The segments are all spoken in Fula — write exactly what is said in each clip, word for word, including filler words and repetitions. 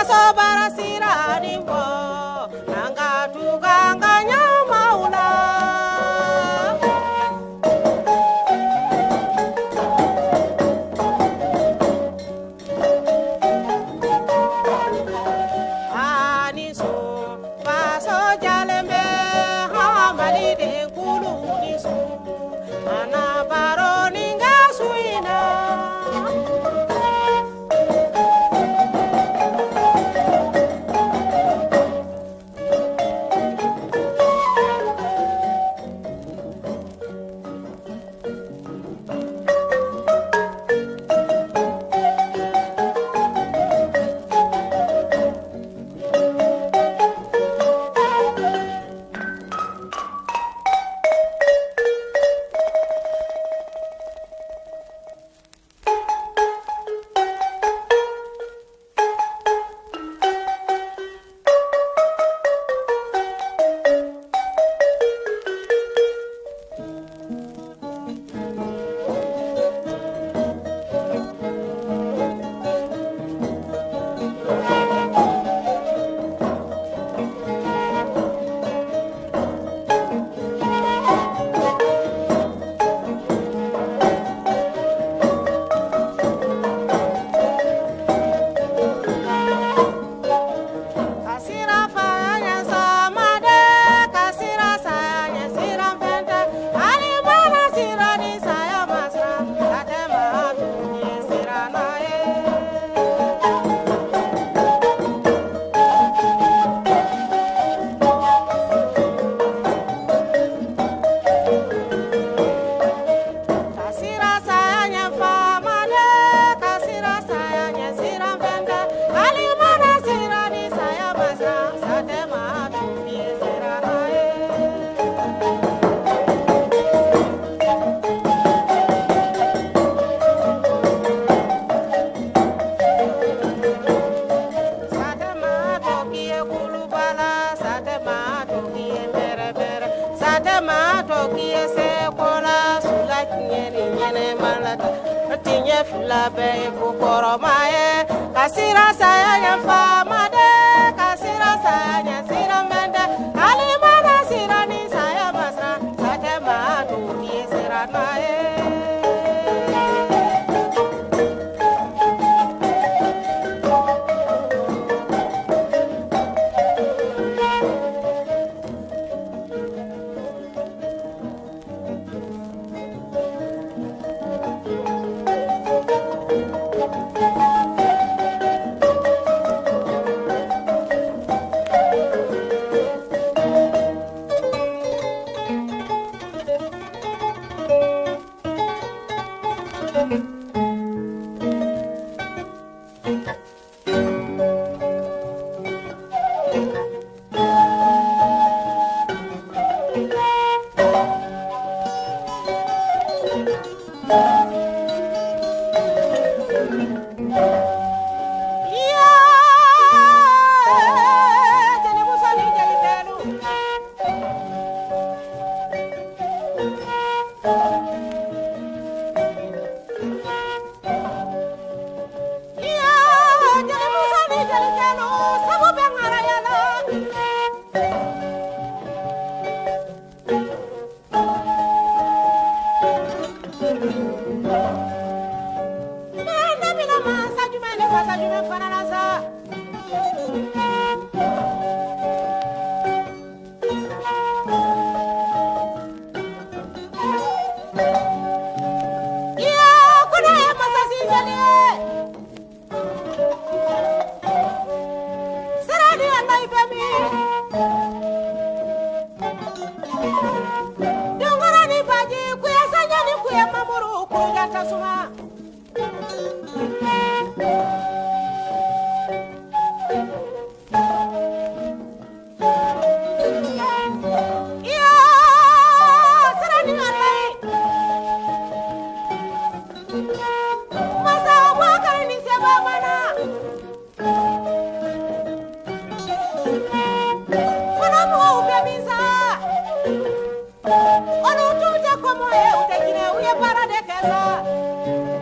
Flabe kukoro mae kasira saya fama de kasira saya sira mende alimana sira ni saya basra satema tu ni sira mae Ono tuja como eu, te quiero, uye para de casa.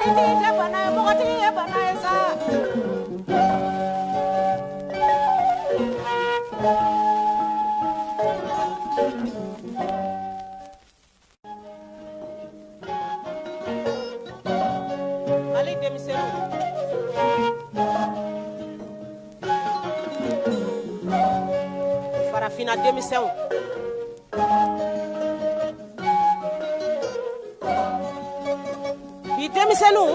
Farafina demisɛnw bi demisɛnnu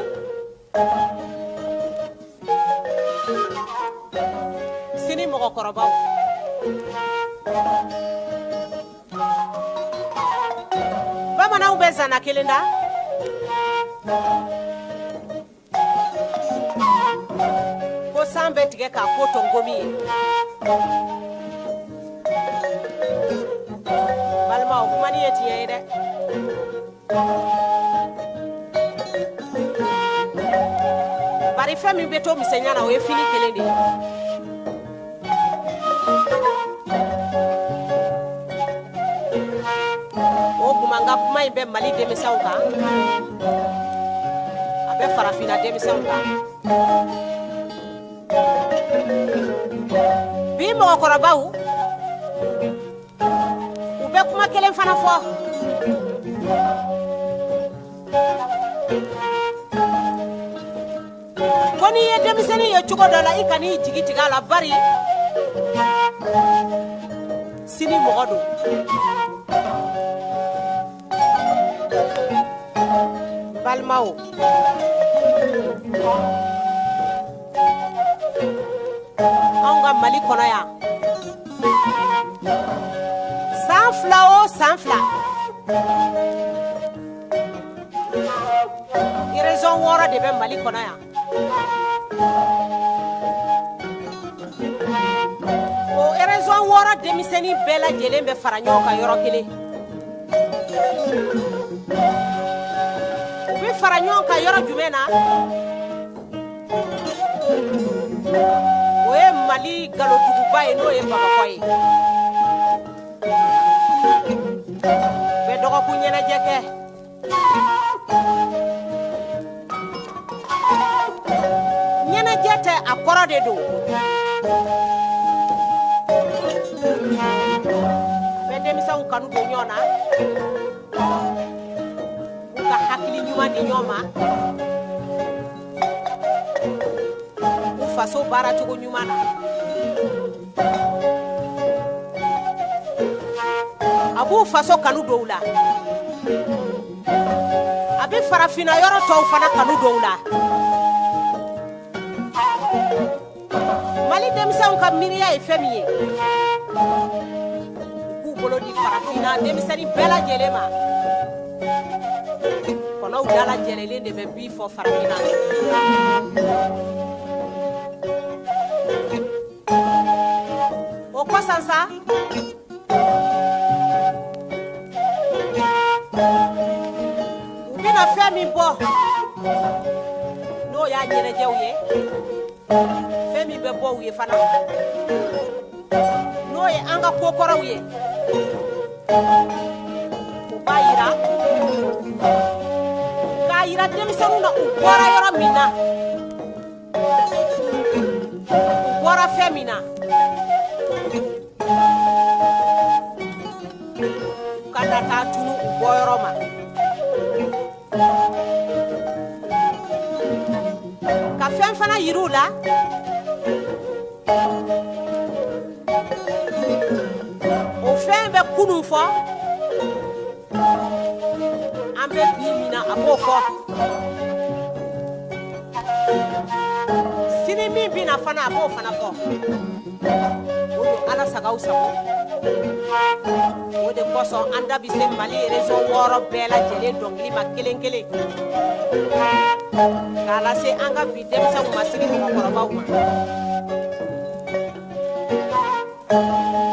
sini mɔgɔkɔrɔbaw bamananw bɛ zana kelen da ko san bɛ tigɛ k'a ko to nkomi ye balimaw kuma ni ye tiɲɛ ye dɛ bari fɛn min bɛ to misɛnya na o ye fini kelen de ye o kuma n ka kuma in bɛ Mali denmisɛnw kan a bɛ Farafina denmisɛnw kan bi mɔgɔkɔrɔbaw u bɛ kuma kelen fana fɔ ko n'i ye denmisɛnnin ye cogo dɔ la i kan'i jigi tigɛ a la bari sini mɔgɔ don balimaw anw ka Mali kɔnɔ yan san fila o san fila région wɔɔrɔ de bɛ Mali kɔnɔ yan o région wɔɔrɔ denmisɛnnin bɛɛ lajɛlen bɛ fara ɲɔgɔn kan yɔrɔ kelen u bɛ fara ɲɔgɔn kan yɔrɔ jumɛn na o ye Mali galoduguba ye n'o ye Bamakɔ ye u bɛ dɔgɔkun ɲɛnajɛ kɛ ɲɛnajɛ tɛ a kɔrɔ de don bɛ denmisɛnw kanu don ɲɔgɔn na u ka hakili ɲuman di ɲɔgɔn ma u faso baara cogo ɲuman na a b'u faso kanu dɔw la a bɛ Farafina yɔrɔ tɔw fana kanu dɔw la Mali denmisɛnw ka miiriya ye fɛn min ye u k'u bolo di Farafina denmisɛnnin bɛɛ lajɛlen ma kɔnɔw dalajɛlen de bɛ bi fɔ Farafina o kɔsan sa u bɛna fɛn min bɔ n'o y'a ɲɛnajɛw ye fɛn min bɛ bɔ u ye fana n'o ye an ka kokɔrɔw ye u b'a yira k'a yira denmisɛnninw na u bɔra yɔrɔ min na u bɔra fɛn min na u ka na taa tunu u bɔyɔrɔ ma ka fɛn fana yir'u la o fɛn bɛ kunun fɔ an bɛ bi min na a b'o fɔ sini min bɛ na fana a b'o fana fɔ o don Ala sagaw sago o de kosɔn an da bɛ se Mali région wɔɔrɔ bɛɛ lajɛlen dɔnkili ma kelen kelen k'a lase an ka bi denmisɛnw ma sigi mɔgɔkɔrɔbaw ma